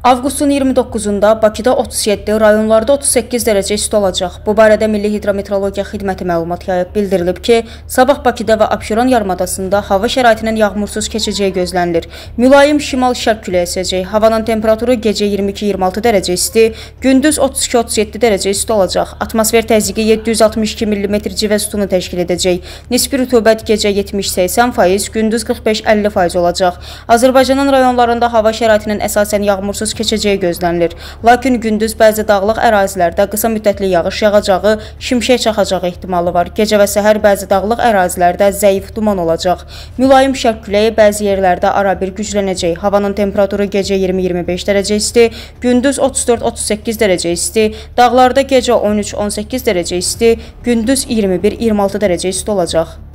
Avqustun 29-da Bakıda 37, rayonlarda 38 dərəcə isti olacaq. Bu barədə Milli Hidrometeorologiya Xidməti məlumat yayıb. Bildirilib ki, sabah Bakıda və Abşeron yarımadasında hava şəraitinin yağmursuz keçəcəyi gözlənilir. Mülayim şimal-şərq küləyi əsəcək. Havanın temperaturu gecə 22-26 dərəcə isti, gündüz 32-37 dərəcə isti olacaq. Atmosfer təzyiqi 762 mm civə sütunu təşkil edəcək. Nisbi rütubət gecə 70-80%, gündüz 45-50% olacaq. Azərbaycanın rayonlarında hava şəraitinin əsasən yağmursuz keçəcəyi gözlənilir. Lakin gündüz bəzi dağlıq ərazilərdə qısa müddətli yağış yağacağı, şimşək çaxacağı ehtimalı var. Gecə və səhər bəzi dağlıq ərazilərdə zəif duman olacaq. Mülayim şərq küləyi bəzi yerlərdə arabir güclənəcək. Havanın temperaturu gecə 20-25 dərəcə isti, gündüz 34-38 dərəcə isti, dağlarda gecə 13-18 dərəcə isti, gündüz 21-26 dərəcə isti olacaq.